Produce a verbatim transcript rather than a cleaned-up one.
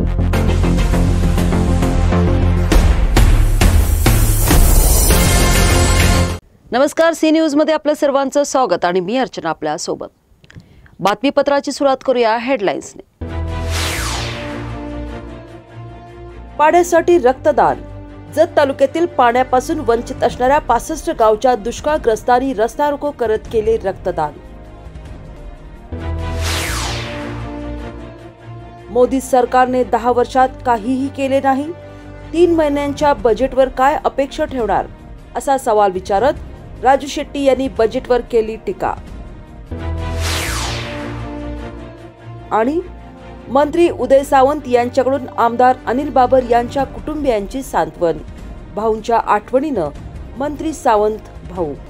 नमस्कार, C news मध्ये आपल्या सर्वांचं स्वागत आणि मी अर्चना आपल्या सोबत। बातमीपत्राची सुरुवात करूया हेडलाईन्सने। पाण्यासाठी रक्तदान। जत तालुक्यातील पाण्यापासून वंचित असणाऱ्या पासष्ट गावच्या दुष्काळग्रस्तांनी रस्ता रोको करत केले रक्तदान। मोदी सरकारने दहा वर्षात काहीही केले नाही, तीन महिन्यांच्या बजेटवर काय अपेक्षा ठेवणार असा सवाल विचारत राजू शेट्टी यांनी बजेटवर केली टीका। आणि मंत्री उदय सावंत यांच्याकडून आमदार अनिल बाबर यांच्या कुटुंबियांची सांत्वन। भाऊंच्या आठवणीनं मंत्री सावंत भाऊ।